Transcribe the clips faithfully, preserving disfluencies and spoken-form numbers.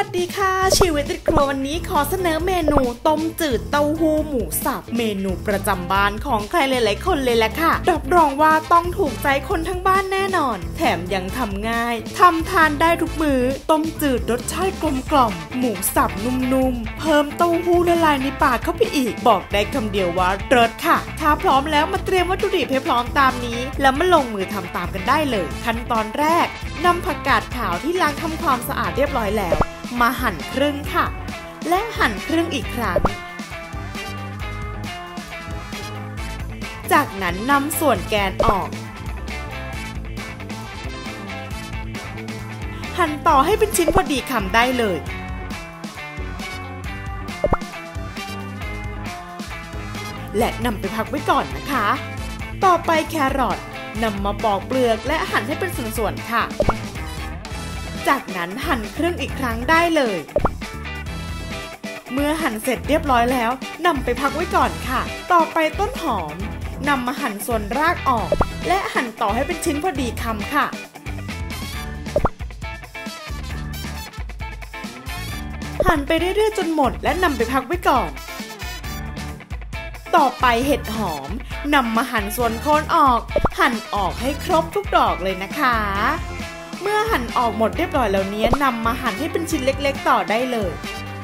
วัสดีค่ะชีวิตติดครัววันนี้ขอเสนอเมนูต้มจืดเต้าหู้หมูสับเมนูประจำบ้านของใครหลายๆคนเลยแหละค่ะรับรองว่าต้องถูกใจคนทั้งบ้านแน่นอนแถมยังทำง่ายทำทานได้ทุกมื้อต้มจืดรสชาติกลมกล่อมหมูสับนุ่มๆเพิ่มเต้าหู้ละลายในปากเข้าไปอีกบอกได้คำเดียวว่าเลิศค่ะถ้าพร้อมแล้วมาเตรียมวัตถุดิบให้พร้อมตามนี้แล้วมาลงมือทำตามกันได้เลยขั้นตอนแรกนำผักกาดขาวที่ล้างทำความสะอาดเรียบร้อยแล้วมาหั่นครึ่งค่ะและหั่นครึ่งอีกครั้งจากนั้นนำส่วนแกนออกหั่นต่อให้เป็นชิ้นพอดีคำได้เลยและนำไปพักไว้ก่อนนะคะต่อไปแครอทนำมาปอกเปลือกและหั่นให้เป็นส่วนๆค่ะจากนั้นหั่นครึ่งอีกครั้งได้เลยเมื่อหั่นเสร็จเรียบร้อยแล้วนำไปพักไว้ก่อนค่ะต่อไปต้นหอมนำมาหั่นส่วนรากออกและหั่นต่อให้เป็นชิ้นพอดีคำค่ะหั่นไปเรื่อยๆจนหมดและนำไปพักไว้ก่อนต่อไปเห็ดหอมนำมาหั่นส่วนโคนออกหั่นออกให้ครบทุกดอกเลยนะคะเมื่อหั่นออกหมดเรียบร้อยแล้วเนี้ยนำมาหั่นให้เป็นชิ้นเล็กๆต่อได้เลย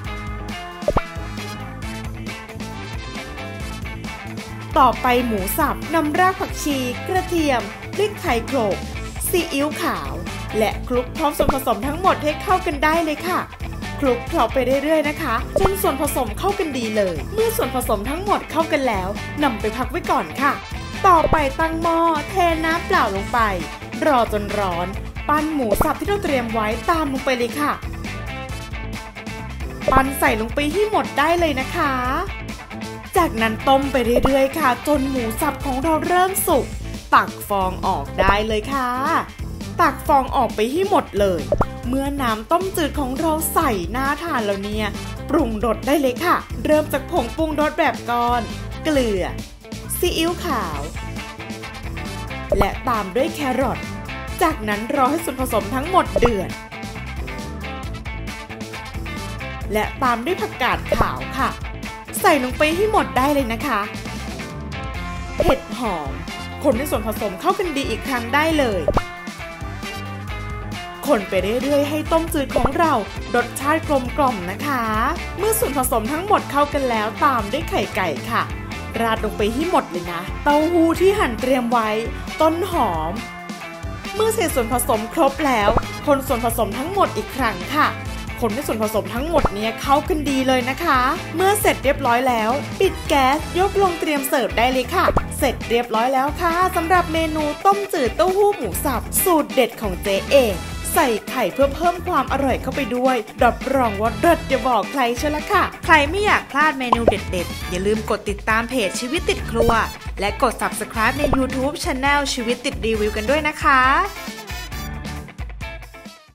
ต่อไปหมูสับนำรากผักชีกระเทียมพริกไทยโขลกซีอิ๊วขาวและคลุกพร้อมส่วนผสมทั้งหมดให้เข้ากันได้เลยค่ะคลุกเคล้าไปเรื่อยๆนะคะจนส่วนผสมเข้ากันดีเลยเมื่อส่วนผสมทั้งหมดเข้ากันแล้วนำไปพักไว้ก่อนค่ะต่อไปตั้งหม้อเทน้ำเปล่าลงไปรอจนร้อนปั้นหมูสับที่เราเตรียมไว้ตามลงไปเลยค่ะปั้นใส่ลงไปให้หมดได้เลยนะคะจากนั้นต้มไปเรื่อยๆค่ะจนหมูสับของเราเริ่มสุกตักฟองออกได้เลยค่ะตักฟองออกไปให้หมดเลยเมื่อน้ำต้มจืดของเราใส่น่าทานแล้วเนี่ยปรุงรสได้เลยค่ะเริ่มจากผงปรุงรสแบบก้อนเกลือซีอิ๊วขาวและตามด้วยแครอทจากนั้นรอให้ส่วนผสมทั้งหมดเดือดและตามด้วยผักกาดขาวค่ะใส่ลงไปให้หมดได้เลยนะคะเห็ดหอมคนให้ส่วนผสมเข้ากันดีอีกครั้งได้เลยคนไปเรื่อยๆให้ต้มจืดของเรารสชาติกลมกล่อมนะคะเมื่อส่วนผสมทั้งหมดเข้ากันแล้วตามด้วยไข่ไก่ค่ะราดลงไปให้หมดเลยนะเต้าหู้ที่หั่นเตรียมไว้ต้นหอมเมื่อใส่ส่วนผสมครบแล้วคนส่วนผสมทั้งหมดอีกครั้งค่ะคนให้ส่วนผสมทั้งหมดนี้เข้ากันดีเลยนะคะเมื่อเสร็จเรียบร้อยแล้วปิดแก๊สยกลงเตรียมเสิร์ฟได้เลยค่ะเสร็จเรียบร้อยแล้วค่ะสำหรับเมนูต้มจืดเต้าหู้หมูสับสูตรเด็ดของเจ๊เองใส่ไข่เพื่อเพิ่มความอร่อยเข้าไปด้วยรับรองว่าเด็ดอย่าบอกใครเชียวละค่ะใครไม่อยากพลาดเมนูเด็ดๆอย่าลืมกดติดตามเพจชีวิตติดครัวและกด ซับสไครบ์ ใน ยูทูบ ชาแนล ชีวิตติดรีวิวกันด้วยนะคะ